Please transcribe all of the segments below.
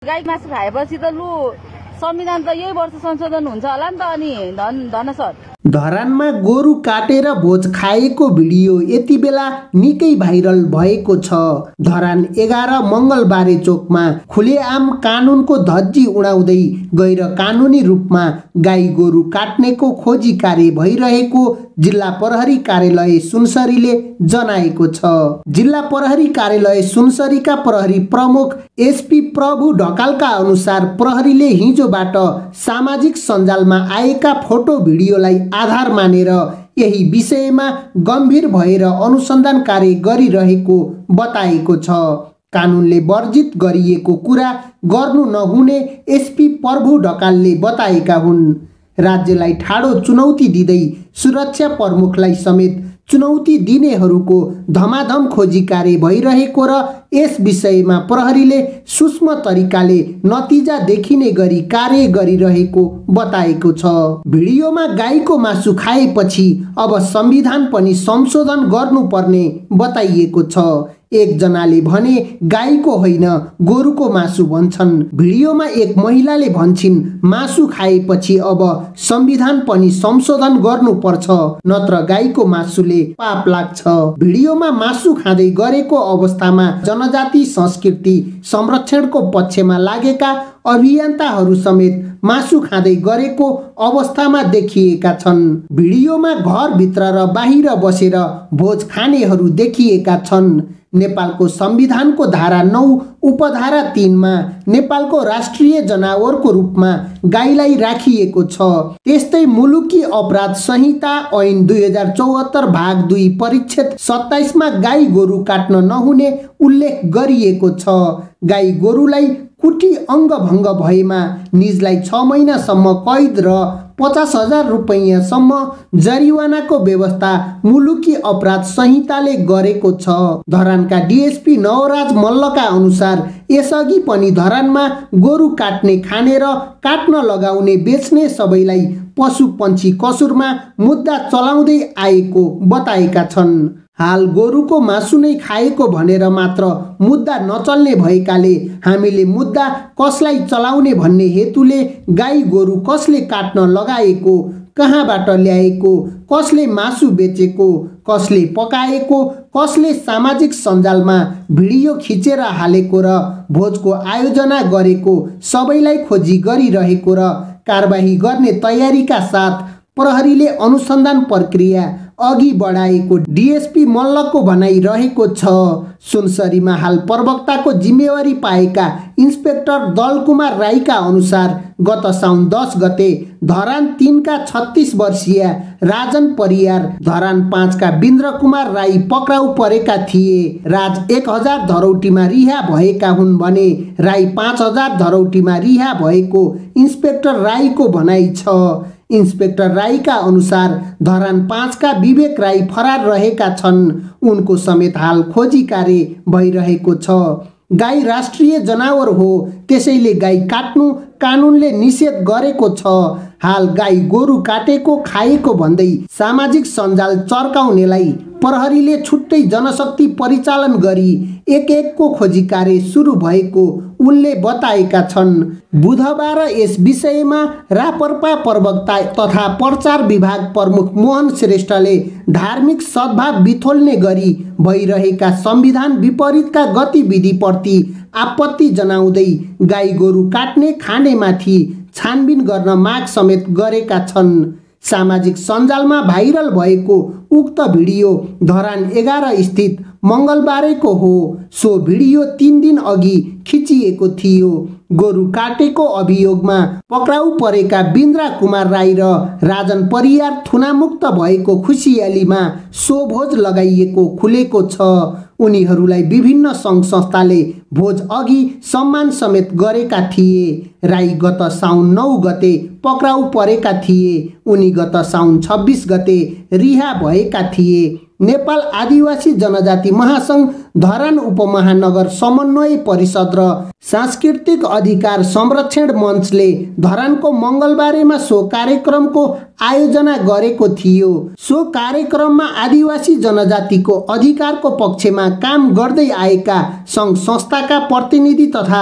गाई मासु खाएपछि त लु संविधान त यही वर्ष संशोधन हुन्छ होला नि त। अनि धन सर धरानमा गोरु काटेर भोज खाएको भिडियो यति बेला निकै भाइरल भएको छ। धरान 11 मङ्गलबारे चोकमा खुलेआम कानुनको धज्जी उडाउँदै गैर कानुनी रूपमा गाई गोरु काट्नेको खोजी कार्य भइरहेको जिल्ला प्रहरी कार्यालय सुनसरीले जनाएको छ। जिल्ला प्रहरी कार्यालय सुनसरीका प्रहरी प्रमुख एसपी प्रभु ढकालका अनुसार प्रहरीले हिजोबाट सामाजिक सञ्जालमा आएका फोटो भिडियोलाई आधार मानेर यही विषयमा गम्भीर भएर अनुसन्धान कार्य गरिरहेको बताएको छ। कानुनले वर्जित गरिएको कुरा गर्नु नहुने एसपी प्रभु ढकालले बताएका हुन्। राज्यलाई ठाडो चुनौती दिँदै सुरक्षा प्रमुखलाई समेत चुनौती दिनेहरूको धमाधम खोजी कार्य भइरहेको र यस विषयमा प्रहरीले सूक्ष्म तरिकाले नतिजा देखिने गरी कार्य गरिरहेको बताएको छ। भिडियोमा गाईको मासु खाएपछि अब संविधान पनि संशोधन गर्नुपर्ने बताइएको छ। एकजनाले भने गाईको होइन गोरुको मासु भन्छन्। भिडियोमा एक महिलाले भन्छिन् मासु खाएपछि अब संविधान पनि संशोधन गर्नुपर्छ नत्र गाईको मासुले पाप लाग्छ। भिडियोमा मासु खाँदै गरेको अवस्थामा जनजाति संस्कृति संरक्षणको पक्षमा लागेका अभियन्ताहरू समेत मासु खाँदै गरेको अवस्थामा देखिएका छन्। भिडियोमा घरभित्र र बाहिर बसेर भोज खानेहरू देखिएका छन्। नेपालको संविधानको धारा 9 उपधारा 3 मा नेपालको राष्ट्रिय जनावरको रूपमा गाईलाई राखिएको छ। त्यस्तै मुलुकी अपराध संहिता ऐन 2074 भाग 2 परिच्छेद 27 मा गाई गोरु काट्न नहुने उल्लेख गरिएको छ। गाई गोरुलाई कुटी अङ्गभङ्ग भएमा निजलाई 6 महिनासम्म कैद र 50,000 रुपैयाँसम्म जरिवानाको व्यवस्था मुलुकी अपराध संहिताले गरेको छ। धरानका डीएसपी नवराज मल्लका अनुसार यसअघि पनि धरानमा गोरु काट्ने खाने र काट्न लगाउने बेच्ने सबैलाई पशु पन्छी कसुरमा मुद्दा चलाउँदै आएको बताएका छन्। हाल गोरुको मासु नै खाएको भनेर मात्र मुद्दा नचल्ने भएकाले हामीले मुद्दा कसलाई चलाउने भन्ने हेतुले गाई गोरु कसले काट्न लगाएको, कहाँबाट ल्याएको, कसले मासु बेचेको, कसले पकाएको, कसले सामाजिक सञ्जालमा भिडियो खिचेर हालेको र भोजको आयोजना गरेको सबैलाई खोजी गरिरहेको र कारबाही गर्ने तयारीका साथ प्रहरीले अनुसन्धान प्रक्रिया अघि बढाएको डीएसपी मल्लको भनाइ रहेको छ। सुनसरीमा हाल प्रवक्ताको जिम्मेवारी पाएका इन्स्पेक्टर दलकुमार राईका अनुसार गत साउन 10 गते धरान 3 का 36 वर्षीय राजन परियार, धरान 5 का बिन्द्र कुमार राई पक्राउ परेका थिए। राज 1000 धरौटीमा रिहा भएका हुन् भने राई 5000 धरौटीमा रिहा भएको इन्स्पेक्टर राईको भनाइ छ। इन्स्पेक्टर राईका अनुसार धरान 5 का विवेक राई फरार रहेका छन्। उनको समेत हाल खोजी कार्य भइरहेको छ। गाई राष्ट्रिय जनावर हो, त्यसैले गाई काट्नु कानुनले निषेध गरेको छ। हाल गाई गोरु काटेको खाएको भन्दै सामाजिक सञ्जाल चर्काउनेलाई प्रहरीले छुट्टै जनशक्ति परिचालन गरी एक-एकको खोजी कार्य सुरु भएको उनले बताएका छन्। बुधबार यस विषयमा रापरपा प्रवक्ता तथा प्रचार विभाग प्रमुख मोहन श्रेष्ठले धार्मिक सद्भाव बिथोल्ने गरी भइरहेका संविधान विपरीतका गतिविधिप्रति आपत्ति जनाउँदै गाई गोरु काट्ने खानेमाथि छानबिन गर्न माग समेत गरेका छन्। सामाजिक सञ्जालमा भाइरल भएको उक्त भिडियो धरान 11 स्थित मङ्गलबारेको हो। सो भिडियो 3 दिन अघि खिचिएको थियो। गोरु काटेको अभियोगमा पक्राउ परेका बिन्द्र कुमार राई र राजन परियार थुनामुक्त भएको खुसियालीमा सो भोज लगाइएको खुलेको छ। उनीहरूलाई विभिन्न सङ्घ संस्थाले भोज अघि सम्मान समेत गरेका थिए। राई गत साउन 9 गते पक्राउ परेका थिए। उनी गत साउन 26 गते रिहा भएका थिए। नेपाल आदिवासी जनजाति महासङ्घ धरान उपमहानगर समन्वय परिषद र सांस्कृतिक अधिकार संरक्षण मञ्चले धरानको मङ्गलबारेमा सो कार्यक्रमको आयोजना गरेको थियो। सो कार्यक्रममा आदिवासी जनजातिको अधिकारको पक्षमा काम गर्दै आएका सङ्घ संस्थाका प्रतिनिधि तथा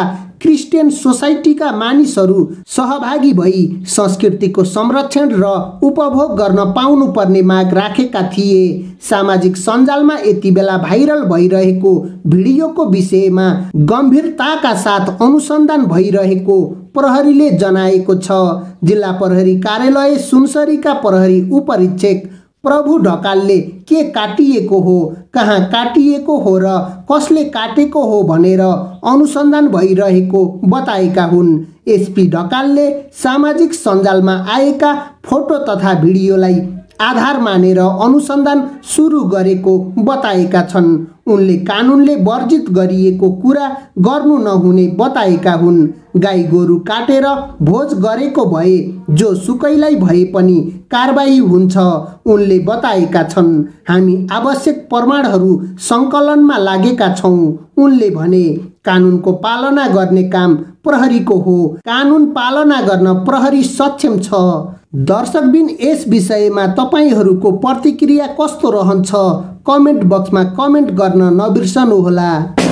क्रिस्चियन सोसाइटीका मानिसहरू सहभागी भई संस्कृतिको संरक्षण र उपभोग गर्न पाउनुपर्ने माग राखेका थिए। सामाजिक सञ्जालमा यति बेला भाइरल भइरहेको भिडियोको विषयमा गम्भीरताका साथ अनुसन्धान भइरहेको प्रहरीले जनाएको छ। जिल्ला प्रहरी कार्यालय सुनसरीका प्रहरी उपरीक्षक प्रभु ढकालले के काटिएको हो, कहाँ काटिएको हो र कसले काटेको हो भनेर अनुसन्धान भइरहेको बताएका हुन्। एसपी ढकालले सामाजिक सञ्जालमा आएका फोटो तथा भिडियोलाई आधार मानेर अनुसन्धान सुरु गरेको बताएका छन्। उनले कानुनले वर्जित गरिएको कुरा गर्नु नहुने बताएका हुन्। गाई गोरु काटेर भोज गरेको भए जो सुकैलाई भए पनि कारबाही हुन्छ उनले बताएका छन्। हामी आवश्यक प्रमाणहरू सङ्कलनमा लागेका छौँ उनले भने। कानुनको पालना गर्ने काम प्रहरीको हो, कानुन पालना गर्न प्रहरी सक्षम छ। दर्शकबिन यस विषयमा तपाईहरूको प्रतिक्रिया कस्तो रहन्छ कमेन्ट बक्समा कमेन्ट गर्न नबिर्सनुहोला।